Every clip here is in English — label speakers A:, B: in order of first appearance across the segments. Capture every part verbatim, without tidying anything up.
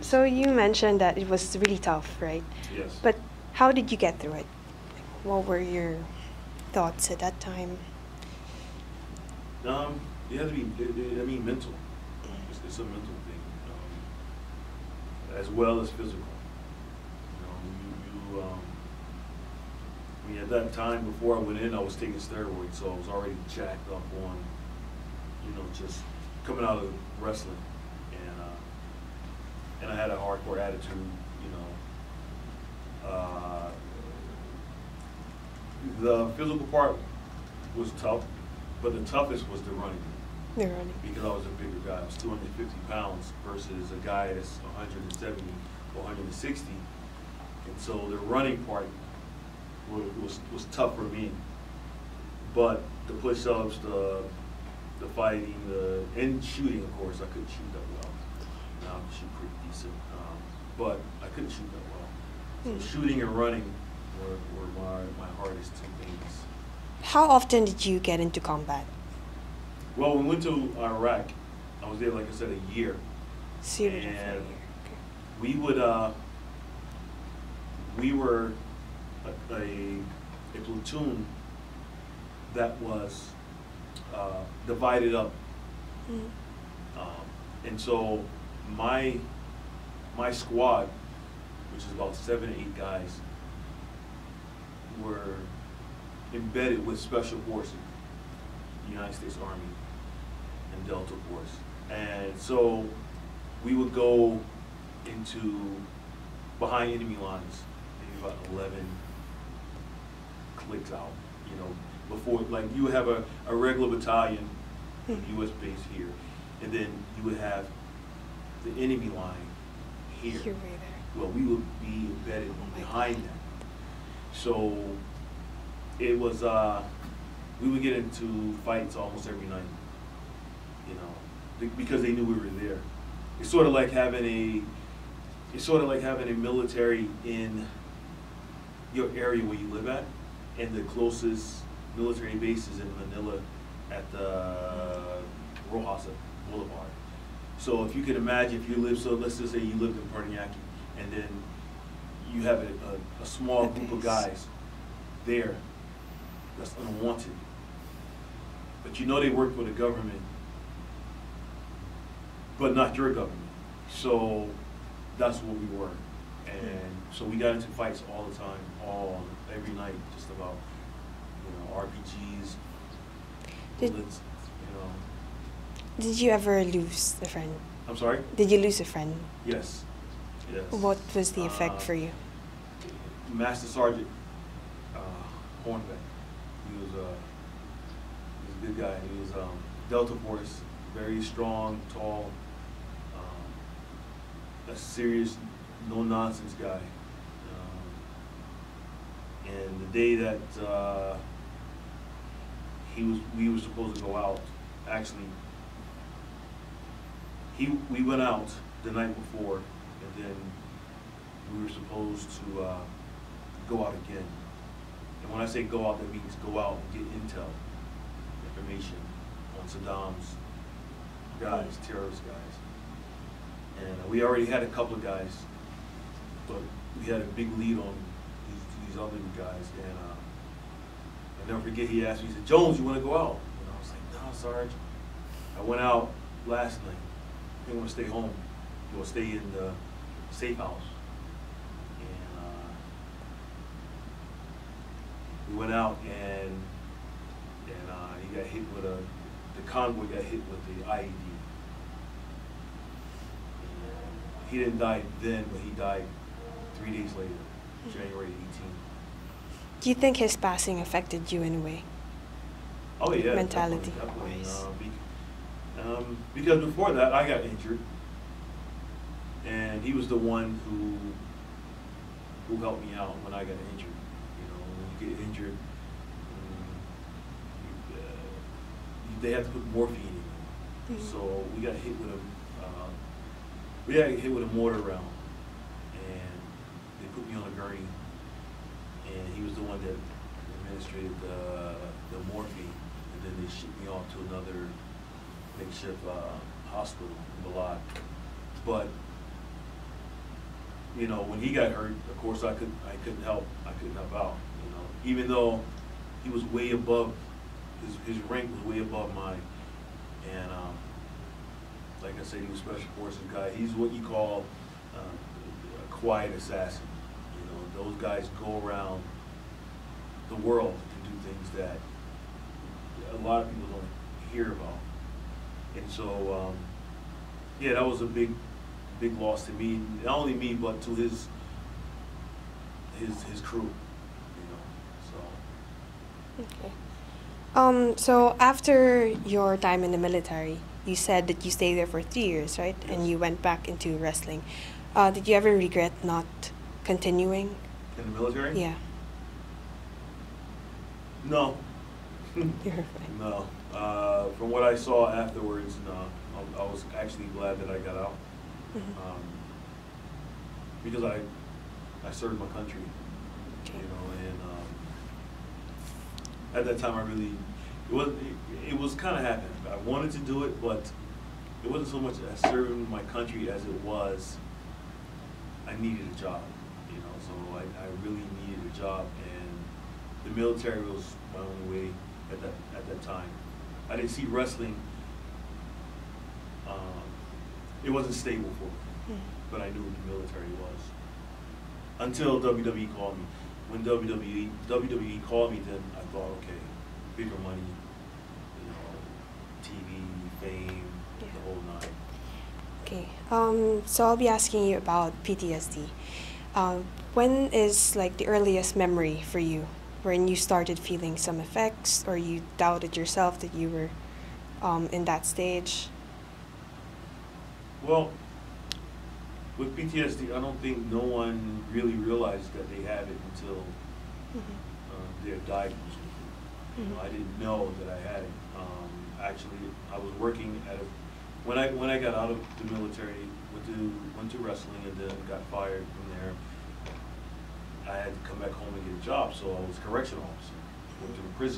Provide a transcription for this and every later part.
A: So you mentioned that it was really tough, right?
B: Yes.
A: But how did you get through it? What were your thoughts at that time?
B: Um, you have to be, it, it, I mean, mental. It's, it's a mental thing, um, as well as physical. You know, you, you, um, I mean, at that time, before I went in, I was taking steroids, so I was already jacked up on, you know, just coming out of wrestling. And, uh, and I had a hardcore attitude, you know. Uh, the physical part was tough, but the toughest was the running.
A: The running.
B: Because I was a bigger guy. I was two hundred fifty pounds versus a guy that's one hundred seventy or one hundred sixty. And so the running part was, was, was tough for me. But the push-ups, the, the fighting, the, and shooting, of course, I couldn't shoot that well. Now I can shoot pretty decent, um, but I couldn't shoot that well. So
A: Mm.
B: shooting and running were, were my, my hardest two things.
A: How often did you get into combat?
B: Well, when we went to Iraq, I was there, like I said, a year.
A: So you were there for a
B: And
A: year. Okay.
B: we would, uh, we were a, a, a platoon that was uh, divided up.
A: Mm.
B: Um, and so my, my squad, which is about seven, eight guys, were embedded with Special Forces, United States Army, and Delta Force. And so we would go into behind enemy lines, maybe about eleven clicks out, you know, before, like you would have a, a regular battalion,
A: Mm.
B: U S base here, and then you would have the enemy line here.
A: You're way there.
B: Well, we would be embedded
A: Oh my
B: behind
A: God.
B: them. So it was, uh, we would get into fights almost every night, you know, be- because they knew we were there. It's sort of like having a, it's sort of like having a military in your area where you live at, and the closest military base is in Manila at the Rojas Boulevard. So if you can imagine, if you live, so let's just say you lived in Paranaque, and then you have a, a, a small
A: A
B: group of
A: base.
B: guys there that's unwanted. But you know they work for the government, but not your government. So that's what we were. And so we got into fights all the time, all, every night, just about, you know, R P Gs,
A: Did-
B: bullets, you know.
A: Did you ever lose a friend?
B: I'm sorry?
A: Did you lose a friend?
B: Yes, yes.
A: What was the effect
B: Uh,
A: for you?
B: Master Sergeant uh, Hornbeck. He was, uh, he was a good guy. He was um, Delta Force, very strong, tall, um, a serious, no-nonsense guy. Um, and the day that uh, he was, we were supposed to go out, actually, he, we went out the night before, and then we were supposed to uh, go out again. And when I say go out, that means go out and get intel, information on Saddam's guys, terrorist guys. And uh, we already had a couple of guys, but we had a big lead on these, these other guys. And uh, I never forget, he asked me, he said, "Jones, you want to go out?" And I was like, "No, Sarge." I went out last night. I didn't want to stay home. You want to stay in the safe house. And uh, we went out, and and uh, he got hit with a, the convoy got hit with the I E D. And he didn't die then, but he died three days later, January eighteenth.
A: Do you think his passing affected you in a way?
B: Oh yeah,
A: Mentality
B: definitely, definitely.
A: wise.
B: Uh, be, um, because before that, I got injured, and he was the one who who helped me out when I got injured. You know, when you get injured, um, you, uh, they have to put morphine in you.
A: Mhm.
B: So we got hit with a uh, we got hit with a mortar round, and they put me on a gurney, and he was the one that administered the the morphine, and then they shipped me off to another makeshift uh, hospital in Balad. But you know, when he got hurt, of course, I couldn't, I couldn't help, I couldn't help out, you know, even though he was way above, his, his rank was way above mine. And, um, like I said, he was a special forces guy. He's what you call uh, a quiet assassin. You know, those guys go around the world to do things that a lot of people don't hear about. And so, um, yeah, that was a big, big loss to me. Not only me, but to his, his, his crew. You know, so.
A: Okay. Um. So after your time in the military, you said that you stayed there for three years, right?
B: Yes.
A: And you went back into wrestling. Uh, did you ever regret not continuing?
B: In the military?
A: Yeah.
B: No.
A: You're fine.
B: No. Uh, from what I saw afterwards, no. I, I was actually glad that I got out.
A: Mhm.
B: Um, because I, I served my country,
A: Okay.
B: you know, and um, at that time I really, it was, it, it was kind of happening. I wanted to do it, but it wasn't so much as serving my country as it was, I needed a job, you know, so I, I really needed a job, and the military was my only way at that, at that time. I didn't see wrestling, um, it wasn't stable for me,
A: Mhm.
B: but I knew what the military was. Until W W E called me. When W W E, W W E called me, then I thought, okay, bigger money, you know, T V, fame,
A: Yeah.
B: the whole nine.
A: Okay. Um. So I'll be asking you about P T S D. Um. When is like the earliest memory for you, when you started feeling some effects, or you doubted yourself that you were, um, in that stage?
B: Well, with P T S D, I don't think no one really realized that they have it until
A: Mhm.
B: uh, they're diagnosed with it. You know,
A: Mhm.
B: I didn't know that I had it. Um, actually, I was working at a, when I when I got out of the military, went to went to wrestling, and then got fired from there. I had to come back home and get a job, so I was a correctional officer, worked in a prison.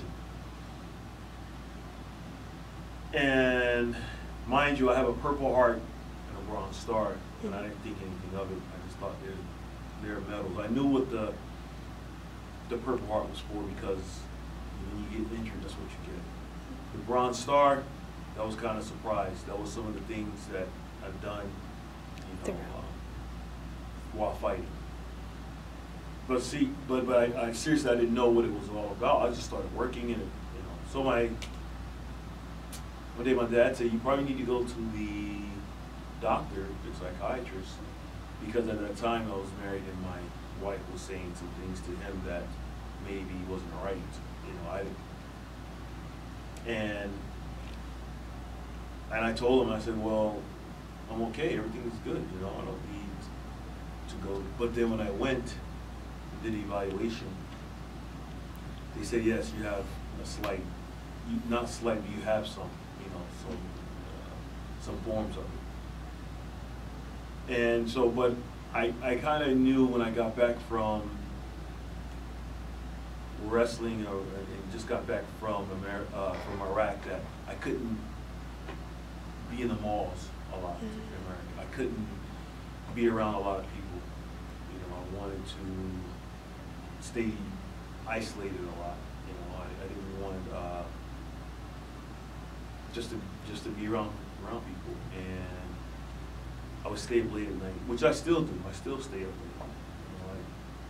B: And mind you, I have a Purple Heart and a Bronze Star, and I didn't think anything of it. I just thought they're, they're medals. I knew what the the Purple Heart was for, because when you get injured, that's what you get. The Bronze Star, that was kind of surprised. That was some of the things that I've done, you know, uh, while fighting. But see, but, but I, I seriously, I didn't know what it was all about. I just started working in it, you know. So my, one day my dad said, you probably need to go to the doctor, the psychiatrist, because at that time I was married and my wife was saying some things to him that maybe wasn't right, you know. I and and I told him, I said, well, I'm okay, everything is good, you know, I don't need to go. But then when I went, did evaluation, they said, yes, you have a slight, you, not slight, but you have some, you know, some, uh, some forms of it. And so, but I, I kind of knew when I got back from wrestling, or and just got back from Amer uh, from Iraq, that I couldn't be in the malls a lot in America. I couldn't be around a lot of people. You know, I wanted to stay isolated a lot. You know, I, I didn't want uh, just to just to be around around people, and I would stay up late at night, which I still do. I still stay up late. You know,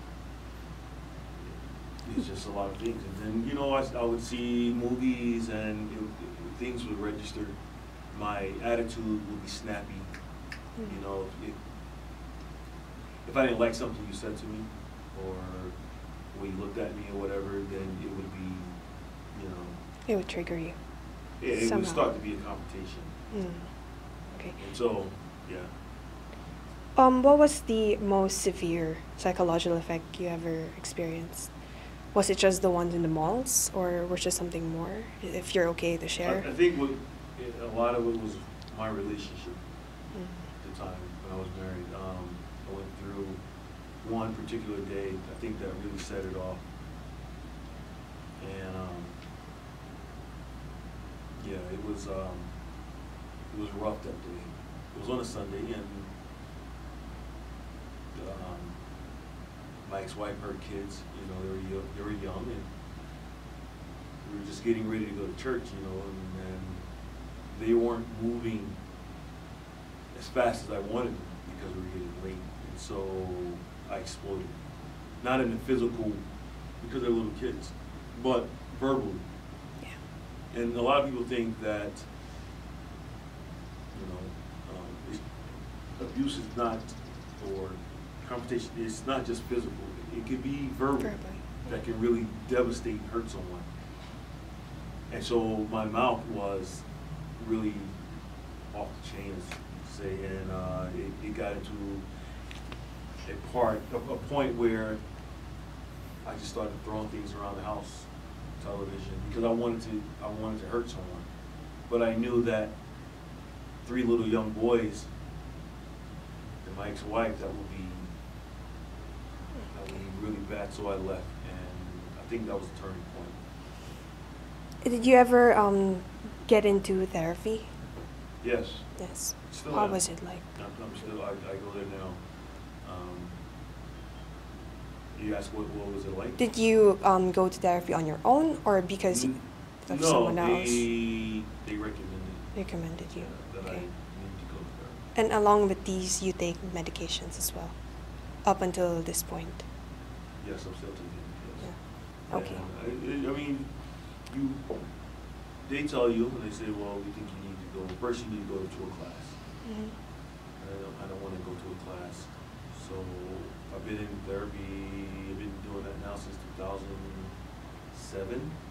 B: I, it's just a lot of things, and then you know I, I would see movies, and it, it, things would register. My attitude would be snappy. Mm-hmm. You know, if, if I didn't like something you said to me, or when you looked at me or whatever, then it would be, you know,
A: It would trigger you.
B: it, it would
A: somehow.
B: start to be a confrontation.
A: Mm. Okay.
B: And so, yeah.
A: Um, what was the most severe psychological effect you ever experienced? Was it just the ones in the malls, or was it something more? If you're okay to share.
B: I, I think what, it, a lot of it was my relationship
A: Mm.
B: at the time when I was married. Um, I went through one particular day, I think that really set it off. And um, yeah, it was um, it was rough that day. It was on a Sunday, and um, my ex-wife, her kids, you know, they were yo- they were young, and we were just getting ready to go to church, you know, and, and they weren't moving as fast as I wanted them because we were getting late, and so I exploded. Not in the physical, because they're little kids, but verbally.
A: Yeah.
B: And a lot of people think that, you know, um, it's, abuse is not, or confrontation, it's not just physical. It, it could be verbal,
A: Verbally.
B: that can really devastate and hurt someone. And so my mouth was really off the chain, as you say, and uh, it, it got into a part, a, a point where I just started throwing things around the house, television, because I wanted to, I wanted to hurt someone. But I knew that three little young boys and my ex-wife, that would be, that would be really bad, so I left, and I think that was the turning point.
A: Did you ever um, get into therapy?
B: Yes.
A: Yes.
B: Still
A: How
B: am.
A: was it like?
B: I'm, I'm still, I, I go there now. Um, you ask what, what was it like?
A: Did you um, go to therapy on your own or because
B: N-
A: of
B: no,
A: someone else
B: they, they recommended
A: recommended you?
B: uh, that I
A: Okay.
B: need to go to therapy.
A: And along with these, you take medications as well, up until this point.
B: Yes, I'm still taking it, yes.
A: Yeah. Okay.
B: And I, I mean, you, they tell you, and they say, well, we think you need to go, first you need to go to a class.
A: Mhm.
B: I don't, I don't want to go to a class. So I've been in therapy, I've been doing that now since two thousand seven.